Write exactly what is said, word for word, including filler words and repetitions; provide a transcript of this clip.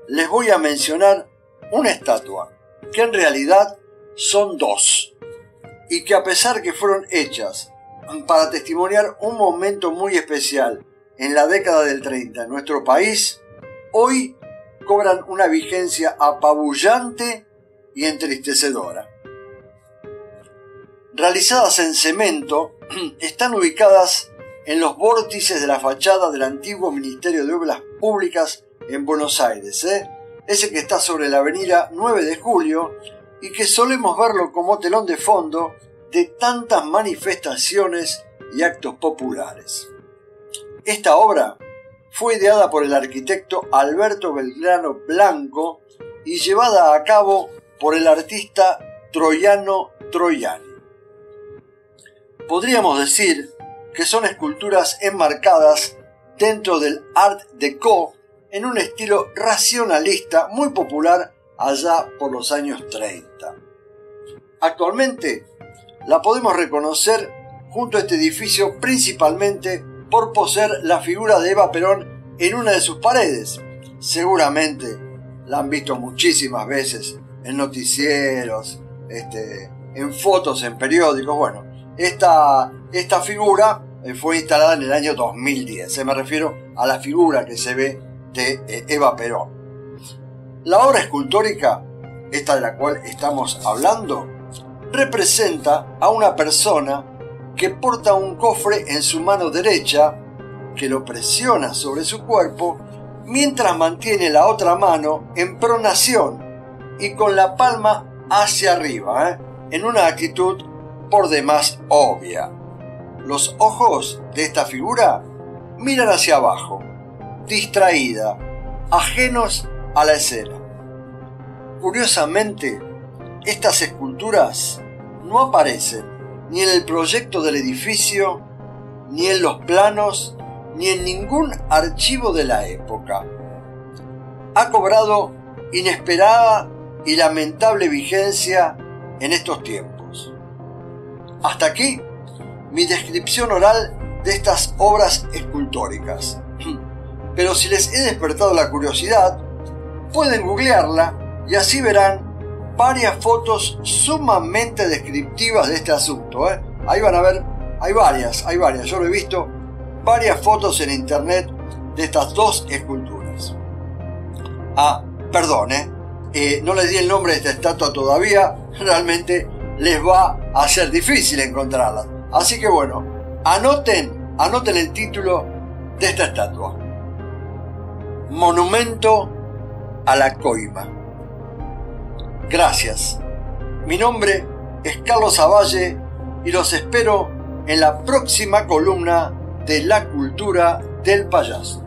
les voy a mencionar una estatua, que en realidad son dos, y que a pesar que fueron hechas para testimoniar un momento muy especial en la década del treinta en nuestro país, hoy cobran una vigencia apabullante y entristecedora. Realizadas en cemento, están ubicadas en los vórtices de la fachada del antiguo Ministerio de Obras Públicas en Buenos Aires, ¿eh? Ese que está sobre la avenida nueve de julio y que solemos verlo como telón de fondo de tantas manifestaciones y actos populares. Esta obra fue ideada por el arquitecto Alberto Belgrano Blanco y llevada a cabo por el artista Troiano Troiani. Podríamos decir que son esculturas enmarcadas dentro del Art Deco en un estilo racionalista muy popular allá por los años treinta. Actualmente la podemos reconocer junto a este edificio principalmente por poseer la figura de Eva Perón en una de sus paredes. Seguramente la han visto muchísimas veces en noticieros, este, en fotos, en periódicos. Bueno, esta, esta figura fue instalada en el año dos mil diez. Me refiero a la figura que se ve de eh, Eva Perón. La obra escultórica, esta de la cual estamos hablando, representa a una persona que porta un cofre en su mano derecha, que lo presiona sobre su cuerpo, mientras mantiene la otra mano en pronación y con la palma hacia arriba, ¿eh? en una actitud por demás obvia. Los ojos de esta figura miran hacia abajo, distraída, ajenos a la escena. Curiosamente, estas esculturas no aparecen ni en el proyecto del edificio, ni en los planos, ni en ningún archivo de la época. Ha cobrado inesperada y lamentable vigencia en estos tiempos. Hasta aquí mi descripción oral de estas obras escultóricas. Pero si les he despertado la curiosidad, pueden googlearla y así verán varias fotos sumamente descriptivas de este asunto, ¿eh? Ahí van a ver, hay varias, hay varias, yo lo he visto, varias fotos en internet de estas dos esculturas. Ah, perdón, ¿eh? Eh, no les di el nombre de esta estatua todavía, realmente les va a ser difícil encontrarla. Así que bueno, anoten, anoten el título de esta estatua. Monumento a la Coima. Gracias. Mi nombre es Carlos Avalle y los espero en la próxima columna de La Cultura del Payaso.